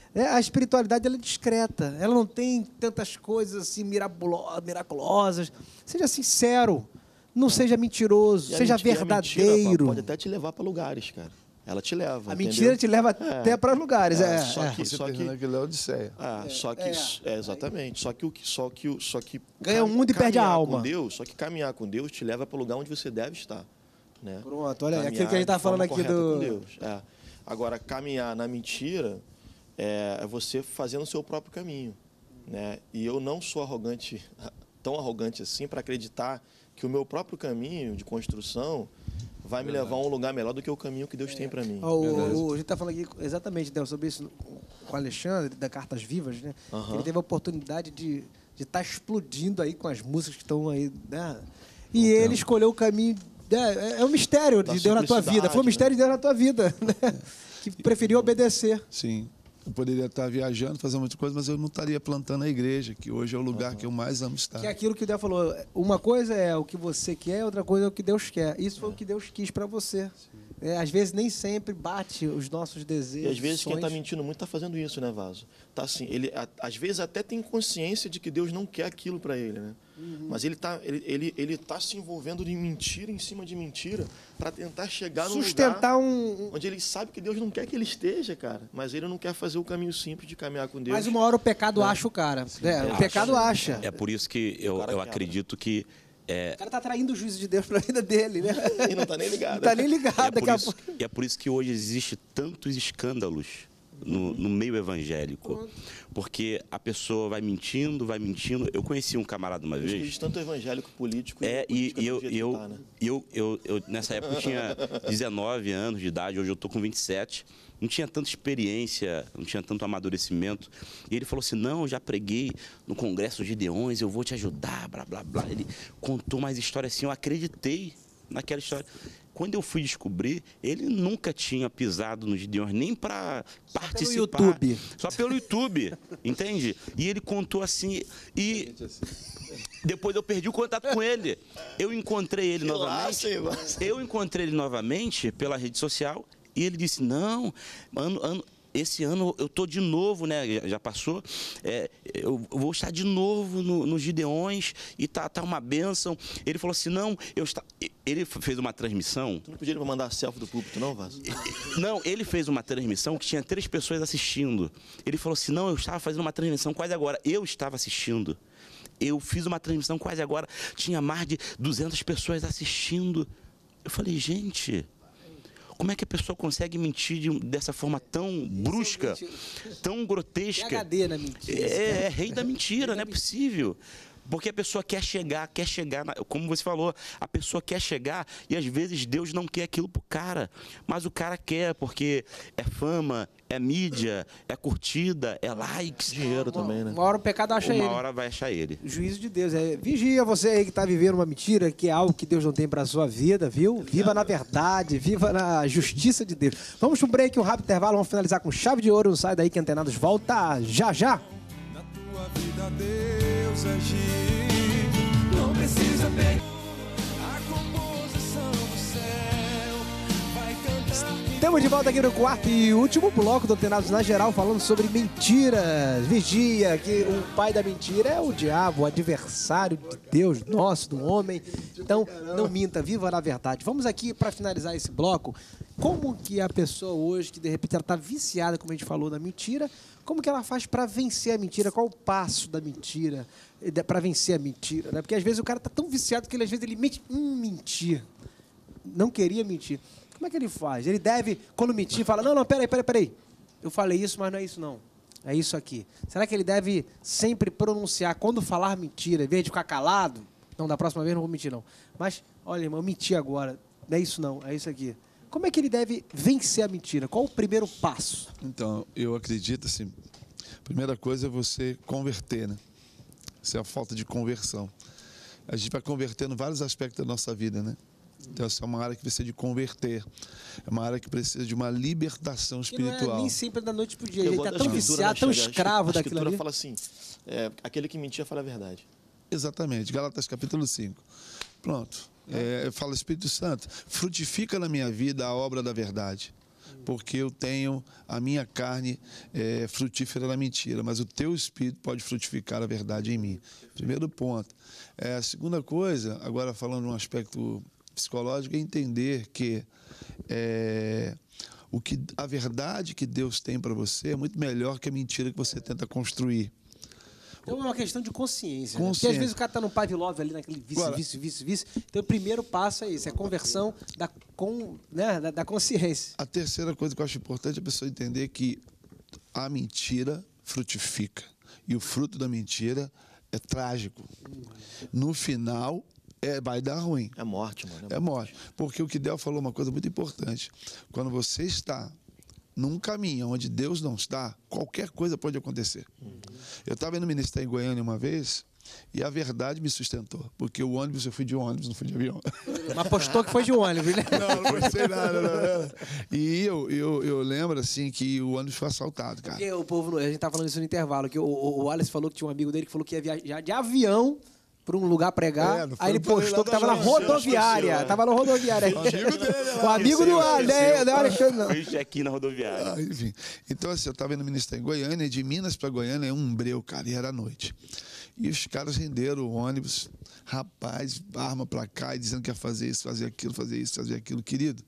A espiritualidade ela é discreta, ela não tem tantas coisas assim miraculosas. Seja sincero, não seja mentiroso, seja verdadeiro. A mentira pode até te levar para lugares, cara. Ela te leva. A mentira te leva até para lugares. Só que aquilo é Odisseia. Exatamente. Só que ganha o mundo e perde a alma. Só que caminhar com Deus te leva para o lugar onde você deve estar. Né? Pronto, olha, aquilo que a gente está falando aqui do... Deus. Agora, caminhar na mentira é você fazendo o seu próprio caminho. Né? E eu não sou tão arrogante assim para acreditar que o meu próprio caminho de construção vai me levar a um lugar melhor do que o caminho que Deus tem para mim. A gente está falando aqui exatamente, Del, sobre isso com o Alexandre, da Cartas Vivas, né? Ele teve a oportunidade de estar explodindo aí com as músicas que estão aí, né? E ele escolheu o caminho... É um mistério de Deus na tua vida. Foi um mistério de Deus na tua vida, né? Que preferiu obedecer. Sim. Eu poderia estar viajando, fazendo muita coisa, mas eu não estaria plantando a igreja, que hoje é o lugar que eu mais amo estar. Que é aquilo que o Del falou. Uma coisa é o que você quer, outra coisa é o que Deus quer. Isso foi o que Deus quis para você. Às vezes nem sempre bate os nossos desejos. E às vezes quem está mentindo muito está fazendo isso, né, Vaso? Tá assim, ele às vezes até tem consciência de que Deus não quer aquilo para ele, né? Mas ele tá se envolvendo de mentira em cima de mentira para tentar chegar no lugar onde ele sabe que Deus não quer que ele esteja, cara. Mas ele não quer fazer o caminho simples de caminhar com Deus. Mas uma hora o pecado acha o cara. O pecado acha. É por isso que eu acredito que... O cara está traindo o juízo de Deus para a vida dele, né? E não está nem ligado. Não está nem ligado. E é por isso que hoje existe tantos escândalos no meio evangélico. Porque a pessoa vai mentindo. Eu conheci um camarada uma vez... Existe tanto evangélico político... Eu nessa época eu tinha 19 anos de idade, hoje eu estou com 27. Não tinha tanta experiência, não tinha tanto amadurecimento. E ele falou assim, não, eu já preguei no Congresso Gideões, eu vou te ajudar, blá, blá, blá. Ele contou mais história assim, eu acreditei naquela história. Quando eu fui descobrir, ele nunca tinha pisado no Gideões, nem para participar. Pelo YouTube. Só pelo YouTube, entende? E ele contou assim, e depois eu perdi o contato com ele. Eu encontrei ele novamente pela rede social. E ele disse, não, esse ano eu estou de novo, né? Já passou, eu vou estar de novo no Gideões e tá uma bênção. Ele falou assim, não, ele fez uma transmissão... Tu não pediu ele para mandar selfie do púlpito, não, Vaso? Não, ele fez uma transmissão que tinha 3 pessoas assistindo. Ele falou assim, não, eu estava fazendo uma transmissão quase agora. Eu estava assistindo. Eu fiz uma transmissão quase agora. Tinha mais de 200 pessoas assistindo. Eu falei, gente... Como é que a pessoa consegue mentir dessa forma tão brusca, tão grotesca? PhD na mentira. É rei da mentira, não é possível. Porque a pessoa quer chegar, como você falou, a pessoa quer chegar e às vezes Deus não quer aquilo pro cara, mas o cara quer porque é fama, é mídia, é curtida, é likes. Dinheiro também, né? Uma hora o pecado acha ele. Uma hora vai achar ele. Juízo de Deus. Vigia você aí que está vivendo uma mentira, que é algo que Deus não tem para a sua vida, viu? Viva na verdade, viva na justiça de Deus. Vamos para um break, um rápido intervalo, vamos finalizar com chave de ouro. Não sai daí que Antenados volta já já. Na tua vida Deus agir, não precisa pedir a composição do céu, vai cantar. Estamos de volta aqui no quarto e último bloco do Antenados na Geral, falando sobre mentiras. Vigia, que o pai da mentira é o diabo, o adversário de Deus, nosso, do homem. Então, não minta, viva na verdade. Vamos aqui, para finalizar esse bloco, como que a pessoa hoje, que de repente ela está viciada, como a gente falou, na mentira, como que ela faz para vencer a mentira? Qual o passo da mentira para vencer a mentira? Né? Porque às vezes o cara está tão viciado que às vezes ele mente, mentir. Não queria mentir. Como é que ele faz? Ele deve, quando mentir, fala, não, peraí. Eu falei isso, mas não é isso não. É isso aqui. Será que ele deve sempre pronunciar, quando falar mentira, em vez de ficar calado? Não, da próxima vez não vou mentir não. Mas, olha, irmão, eu menti agora. Não é isso não, é isso aqui. Como é que ele deve vencer a mentira? Qual o primeiro passo? Então, eu acredito assim, a primeira coisa é você converter, né? Isso é a falta de conversão. A gente vai convertendo vários aspectos da nossa vida, né? Então, essa é uma área que precisa de converter. É uma área que precisa de uma libertação espiritual. Não é nem sempre da noite pro dia. Ele está tão viciado, tão escravo daquilo ali. A fala assim, aquele que mentia fala a verdade. Exatamente. Gálatas capítulo 5. Pronto. Fala Espírito Santo, frutifica na minha vida a obra da verdade. porque eu tenho a minha carne frutífera na mentira, mas o teu espírito pode frutificar a verdade em mim. Primeiro ponto. A segunda coisa, agora falando num aspecto psicológico, é entender que a verdade que Deus tem para você é muito melhor que a mentira que você tenta construir. Então é uma questão de consciência. Né? Porque às vezes o cara tá no Pavlov ali, naquele vício. Então o primeiro passo é isso, é a conversão da consciência. A terceira coisa que eu acho importante é a pessoa entender que a mentira frutifica. E o fruto da mentira é trágico. No final, vai dar ruim. É morte, mano. É morte. Porque o Kidel falou uma coisa muito importante. Quando você está num caminho onde Deus não está, qualquer coisa pode acontecer. Eu estava indo ministrar em Goiânia uma vez e a verdade me sustentou. Porque o ônibus, eu fui de ônibus, não fui de avião. Mas apostou que foi de ônibus, né? Não gostei nada. Não. E eu lembro, assim, que o ônibus foi assaltado, cara. Porque o povo, a gente tá falando isso no intervalo, que o Wallace falou que tinha um amigo dele que falou que ia viajar de avião para um lugar pregar, aí ele postou que tava na rodoviária. Tava na rodoviária. O amigo do Alexandre. Fez check-in na rodoviária. Enfim. Então, assim, eu estava indo ministrar em Goiânia, e de Minas para Goiânia é um breu, cara, e era noite. E os caras renderam o ônibus, rapaz, arma para cá, e dizendo que ia fazer isso, fazer aquilo, fazer isso, fazer aquilo, querido.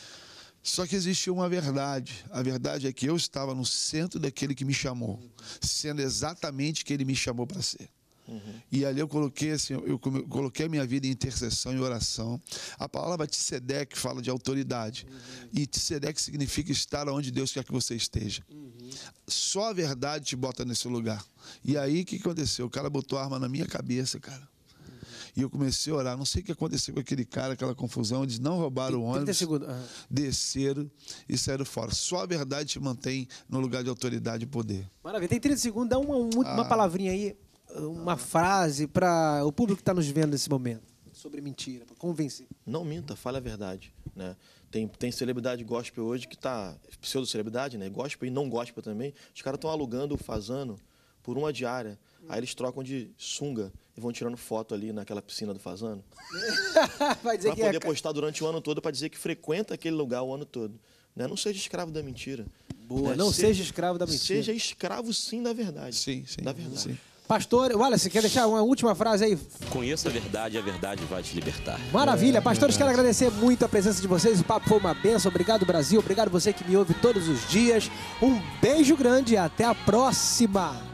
Só que existia uma verdade. A verdade é que eu estava no centro daquele que me chamou, sendo exatamente o que ele me chamou para ser. E ali eu coloquei assim, eu coloquei a minha vida em intercessão e oração. A palavra Tsedek fala de autoridade. E Tsedek significa estar onde Deus quer que você esteja. Só a verdade te bota nesse lugar. E aí o que aconteceu? O cara botou a arma na minha cabeça, cara. E eu comecei a orar. Não sei o que aconteceu com aquele cara, aquela confusão. Eles não roubaram o ônibus, desceram e saíram fora. Só a verdade te mantém no lugar de autoridade e poder. Maravilha. Tem 30 segundos. Dá uma palavrinha aí, uma frase para o público que está nos vendo nesse momento sobre mentira, para convencer. Não minta, fale a verdade, né? Tem celebridade gospel hoje que tá pseudo-celebridade, né? Gospel e não gospel também. Os caras estão alugando o Fazano por uma diária. Aí eles trocam de sunga e vão tirando foto ali naquela piscina do Fazano. Vai dizer pra poder postar durante o ano todo, para dizer que frequenta aquele lugar o ano todo. Né? Não seja escravo da mentira. Boa, né? não seja escravo da mentira. Seja escravo, sim, da verdade. Sim. Da verdade. Sim. Pastor, Wallace, quer deixar uma última frase aí? Conheça a verdade vai te libertar. Maravilha. Pastores, quero agradecer muito a presença de vocês. O papo foi uma bênção. Obrigado, Brasil. Obrigado você que me ouve todos os dias. Um beijo grande e até a próxima.